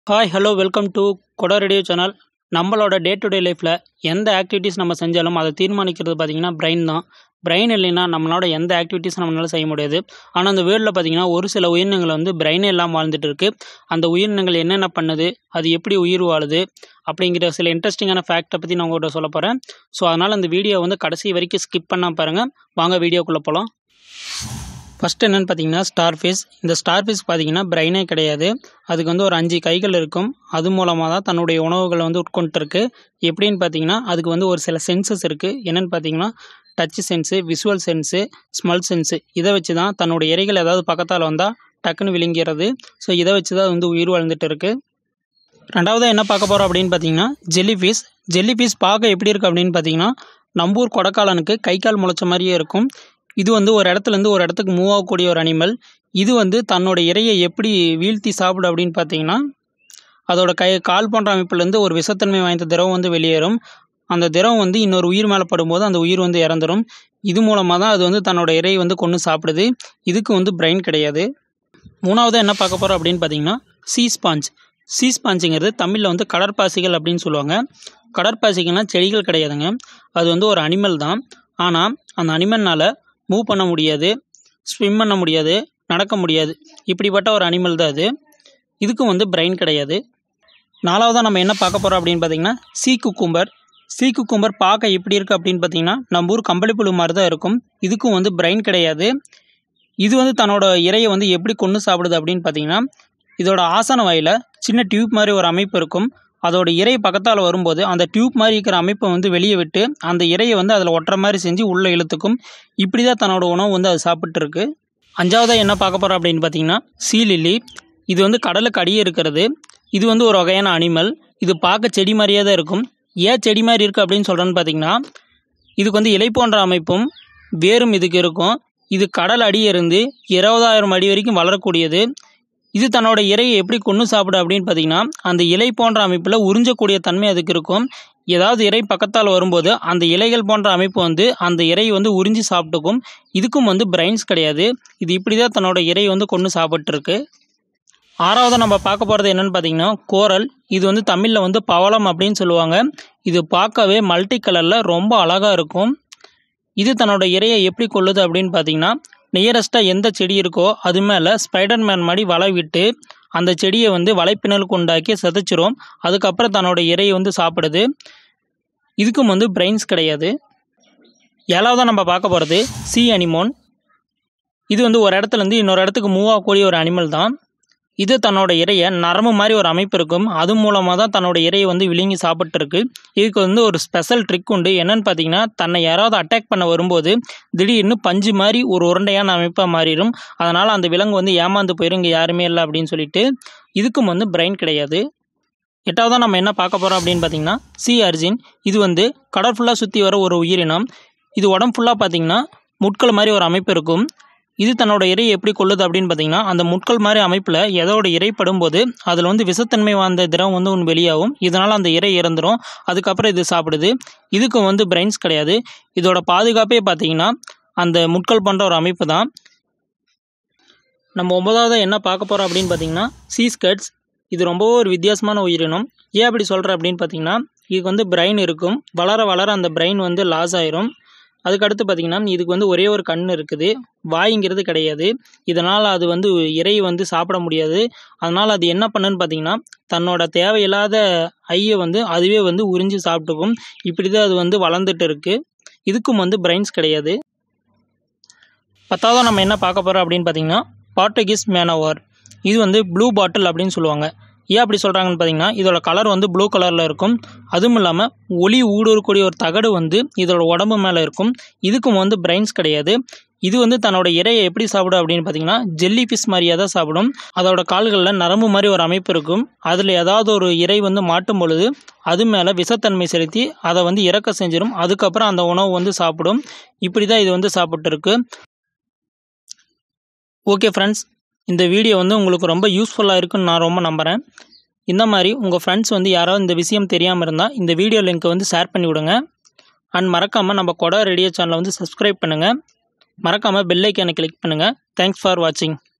Hi hello welcome to Koda radio channel. நம்மளோட day to day லைஃப்பில் எந்த activities நம்ம செஞ்சாலும் அதை தீர்மானிக்கிறது பார்த்திங்கன்னா பிரெயின் தான். பிரெயின் இல்லைன்னா நம்மளோட எந்த ஆக்டிவிட்டீஸ் நம்மளால செய்ய முடியாது. ஆனால் அந்த வேர்ல்டில் பார்த்திங்கன்னா ஒரு சில உயிரினங்கள் வந்து பிரெயினே எல்லாம் வாழ்ந்துட்டு இருக்கு. அந்த உயிரினங்கள் என்னென்ன பண்ணுது, அது எப்படி உயிர் வாழுது அப்படிங்கிற சில இன்ட்ரெஸ்டிங்கான ஃபேக்டை பற்றி நான் உங்கள்கிட்ட சொல்ல போகிறேன். ஸோ அதனால் அந்த வீடியோ வந்து கடைசி வரைக்கும் ஸ்கிப் பண்ணால் பாருங்கள். வாங்க வீடியோக்குள்ளே போகலாம். ஃபஸ்ட்டு என்னென்னு பார்த்தீங்கன்னா ஸ்டார் ஃபிஷ். இந்த ஸ்டார் ஃபிஷ் பார்த்தீங்கன்னா பிரெயினே கிடையாது. அதுக்கு வந்து ஒரு 5 கைகள் இருக்கும். அது மூலமாக தான் தன்னுடைய உணவுகளை வந்து உட்கொண்டுருக்கு. எப்படின்னு பார்த்தீங்கன்னா அதுக்கு வந்து ஒரு சில சென்சஸ் இருக்குது. என்னென்னு பார்த்தீங்கன்னா touch sense, visual sense, smell sense. இதை வச்சு தான் தன்னுடைய இரைகள் ஏதாவது பக்கத்தால் வந்தால் டக்குன்னு விழுங்கிறது. ஸோ இதை வச்சு தான் வந்து உயிர் வாழ்ந்துட்டு இருக்குது. ரெண்டாவது என்ன பார்க்க போகிறோம் அப்படின்னு பார்த்தீங்கன்னா ஜெல்லி ஃபிஷ். ஜெல்லி ஃபிஷ் பார்க்க எப்படி இருக்குது அப்படின்னு பார்த்தீங்கன்னா நம்பூர் கொடைக்காலனுக்கு கை கால் முளைச்ச மாதிரியே இருக்கும். இது வந்து ஒரு இடத்துலேருந்து ஒரு இடத்துக்கு மூவ் ஆகக்கூடிய ஒரு அனிமல். இது வந்து தன்னோட இரையை எப்படி வீழ்த்தி சாப்பிடும் அப்படின்னு பார்த்தீங்கன்னா அதோட கால் போன்ற அமைப்புலேருந்து ஒரு விஷத்தன்மை வாய்ந்த திரவம் வந்து வெளியேறும். அந்த திரவம் வந்து இன்னொரு உயிர் மேலே படும்போது அந்த உயிர் வந்து இறந்துடும். இது மூலமாக தான் அது வந்து தன்னோட இரையை வந்து கொன்று சாப்பிடுது. இதுக்கு வந்து பிரெயின் கிடையாது. மூணாவது என்ன பார்க்க போகிறோம் அப்படின்னு பார்த்தீங்கன்னா சீ ஸ்பாஞ்ச். சீ ஸ்பாஞ்சுங்கிறது தமிழில் வந்து கடற்பாசிகள் அப்படின்னு சொல்லுவாங்க. கடற்பாசிகள்னால் செடிகள் கிடையாதுங்க. அது வந்து ஒரு அனிமல் தான். ஆனால் அந்த அனிமல்னால் மூவ் பண்ண முடியாது, ஸ்விம் பண்ண முடியாது, நடக்க முடியாது. இப்படிப்பட்ட ஒரு அனிமல் தான் அது. இதுக்கும் வந்து பிரெயின் கிடையாது. நாலாவதாக நம்ம என்ன பார்க்க போகிறோம் அப்படின்னு பார்த்தீங்கன்னா சீ குக்கும்பர். சீ குக்கும்பர் பார்க்க எப்படி இருக்குது அப்படின்னு பார்த்தீங்கன்னா நம்ம ஊர் கம்பளிப்புழு மாதிரி தான் இருக்கும். இதுக்கும் வந்து பிரெயின் கிடையாது. இது வந்து தன்னோட இரையை வந்து எப்படி கொன்று சாப்பிடுது அப்படின்னு பார்த்தீங்கன்னா இதோட ஆசன வாயில் சின்ன டியூப் மாதிரி ஒரு அமைப்பு இருக்கும். அதோட இறை பக்கத்தால் வரும்போது அந்த டியூப் மாதிரி இருக்கிற அமைப்பை வந்து வெளியே விட்டு அந்த இரையை வந்து அதில் ஒட்டுற மாதிரி செஞ்சு உள்ளே இழுத்துக்கும். இப்படி தான் தன்னோட உணவு வந்து அது சாப்பிட்டு இருக்கு. அஞ்சாவதாக என்ன பார்க்க போகிறோம் அப்படின்னு பார்த்தீங்கன்னா சீ லில்லி. இது வந்து கடலுக்கு அடியே இருக்கிறது. இது வந்து ஒரு வகையான அனிமல். இது பார்க்க செடி மாதிரியே தான் இருக்கும். ஏன் செடி மாதிரி இருக்குது அப்படின்னு சொல்கிறேன்னு பார்த்தீங்கன்னா இதுக்கு வந்து இலை போன்ற அமைப்பும் வேரும் இதுக்கு இருக்கும். இது கடல் அடியே இருந்து 20,000 அடி வரைக்கும் வளரக்கூடியது. இது தன்னோட இரையை எப்படி கொன்று சாப்பிடு அப்படின்னு பார்த்தீங்கன்னா அந்த இலை போன்ற அமைப்பில் உறிஞ்சக்கூடிய தன்மை அதுக்கு இருக்கும். ஏதாவது இறை பக்கத்தால் வரும்போது அந்த இலைகள் போன்ற அமைப்பு வந்து அந்த இரையை வந்து உறிஞ்சி சாப்பிட்டுக்கும். இதுக்கும் வந்து பிரெயின்ஸ் கிடையாது. இது இப்படி தான் தன்னோட இரையை வந்து கொன்று சாப்பிட்ருக்கு. ஆறாவது நம்ம பார்க்க போகிறது என்னென்னு பார்த்தீங்கன்னா கோரல். இது வந்து தமிழில் வந்து பவளம் அப்படின்னு சொல்லுவாங்க. இது பார்க்கவே மல்டி கலரில் ரொம்ப அழகாக இருக்கும். இது தன்னோட இரையை எப்படி கொள்ளுது அப்படின்னு பார்த்தீங்கன்னா நியரஸ்ட்டாக எந்த செடி இருக்கோ அது மேலே ஸ்பைடர்மேன் மாதிரி வலை விட்டு அந்த செடியை வந்து வலைப்பின்னலுக்கு உண்டாக்கி சிதைச்சிரும். அதுக்கப்புறம் தன்னோட இரையை வந்து சாப்பிடுது. இதுக்கும் வந்து பிரெயின்ஸ் கிடையாது. ஏழாவதாக நம்ம பார்க்க போகிறது சீ அனிமோன். இது வந்து ஒரு இடத்துலேருந்து இன்னொரு இடத்துக்கு மூவ் ஆகக்கூடிய ஒரு அனிமல் தான். இது தன்னோட இரையை நரம்பு மாதிரி ஒரு அமைப்பு இருக்கும். அது மூலமாக தான் தன்னோட இரையை வந்து விழுங்கி சாப்பிட்டுருக்கு. இதுக்கு வந்து ஒரு ஸ்பெஷல் ட்ரிக் உண்டு. என்னன்னு பார்த்தீங்கன்னா தன்னை யாராவது அட்டாக் பண்ண வரும்போது திடீர்னு பஞ்சு மாதிரி ஒரு உருண்டையான அமைப்பாக மாறிடும். அதனால் அந்த விலங்கு வந்து ஏமாந்து போயிடும், இங்கே யாருமே இல்லை அப்படின்னு சொல்லிட்டு. இதுக்கும் வந்து பிரெயின் கிடையாது. எட்டாவதாக நம்ம என்ன பார்க்க போகிறோம் அப்படின்னு பார்த்தீங்கன்னா சீ அர்ஜின். இது வந்து கடல் ஃபுல்லாக சுற்றி வர ஒரு உயிரினம். இது உடம்பு ஃபுல்லாக பார்த்தீங்கன்னா முட்கள் மாதிரி ஒரு அமைப்பு இருக்கும். இது தன்னோட இரையை எப்படி கொள்ளுது அப்படின்னு பார்த்தீங்கன்னா அந்த முட்கள் மாதிரி அமைப்பில் எதோட இரை படும்போது அதில் வந்து விஷத்தன்மை வாய்ந்த திரவம் வந்து ஒன்று வெளியாகும். இதனால் அந்த இரை இறந்துடும். அதுக்கப்புறம் இது சாப்பிடுது. இதுக்கு வந்து பிரெயின்ஸ் கிடையாது. இதோட பாதுகாப்பே பார்த்தீங்கன்னா அந்த முட்கள் போன்ற ஒரு அமைப்பு தான். நம்ம 9வது என்ன பார்க்க போகிறோம் அப்படின்னு பார்த்தீங்கன்னா சீ ஸ்கட்ஸ். இது ரொம்பவே ஒரு வித்தியாசமான உயிரினம். ஏன் அப்படி சொல்கிறேன் அப்படின்னு பார்த்தீங்கன்னா இதுக்கு வந்து பிரெயின் இருக்கும். வளர வளர அந்த பிரெயின் வந்து லாஸ் ஆயிரும். அதுக்கடுத்து பார்த்திங்கன்னா இதுக்கு வந்து ஒரே ஒரு கண் இருக்குது, வாய்ங்கிறது கிடையாது. இதனால் அது வந்து இறை வந்து சாப்பிட முடியாது. அதனால் அது என்ன பண்ணுன்னு பார்த்தீங்கன்னா தன்னோட தேவையில்லாத ஐயை வந்து அதுவே வந்து உறிஞ்சி சாப்பிட்டுக்கும். இப்படி தான் அது வந்து வளர்ந்துட்டு இருக்குது. இதுக்கும் வந்து பிரெயின்ஸ் கிடையாது. 10வது நம்ம என்ன பார்க்க போகிறோம் அப்படின்னு பார்த்தீங்கன்னா பார்ட்டுகீஸ் மேனோவர். இது வந்து ப்ளூ பாட்டில் அப்படின்னு சொல்லுவாங்க. ஏன் அப்படி சொல்கிறாங்கன்னு பார்த்தீங்கன்னா இதோட கலர் வந்து ப்ளூ கலரில் இருக்கும். அதுவும் இல்லாமல் ஒளி ஊடுருவக்கூடிய ஒரு தகடு வந்து இதோட உடம்பு மேலே இருக்கும். இதுக்கும் வந்து பிரெயின்ஸ் கிடையாது. இது வந்து தன்னோட இரையை எப்படி சாப்பிடும் அப்படின்னு பார்த்தீங்கன்னா ஜெல்லி ஃபிஷ் மாதிரியே தான் சாப்பிடும். அதோட கால்களில் நரம்பு மாதிரி ஒரு அமைப்பு இருக்கும். அதில் ஏதாவது ஒரு இரை வந்து மாட்டும் பொழுது அது மேலே விஷத்தன்மை செலுத்தி அதை வந்து இறக்க செஞ்சிடும். அதுக்கப்புறம் அந்த உணவு வந்து சாப்பிடும். இப்படி தான் இது வந்து சாப்பிட்டுருக்கு. ஓகே ஃப்ரெண்ட்ஸ், இந்த வீடியோ வந்து உங்களுக்கு ரொம்ப யூஸ்ஃபுல்லாக இருக்குன்னு நான் ரொம்ப நம்புகிறேன். இந்த மாதிரி உங்கள் ஃப்ரெண்ட்ஸ் வந்து யாராவது இந்த விஷயம் தெரியாமல் இருந்தால் இந்த வீடியோ லிங்க்கை வந்து ஷேர் பண்ணி விடுங்க. அண்ட் மறக்காமல் நம்ம கொடா ரேடியோ சேனலை வந்து சப்ஸ்கிரைப் பண்ணுங்கள். மறக்காமல் பெல் ஐக்கானை கிளிக் பண்ணுங்கள். தேங்க்ஸ் ஃபார் வாட்சிங்.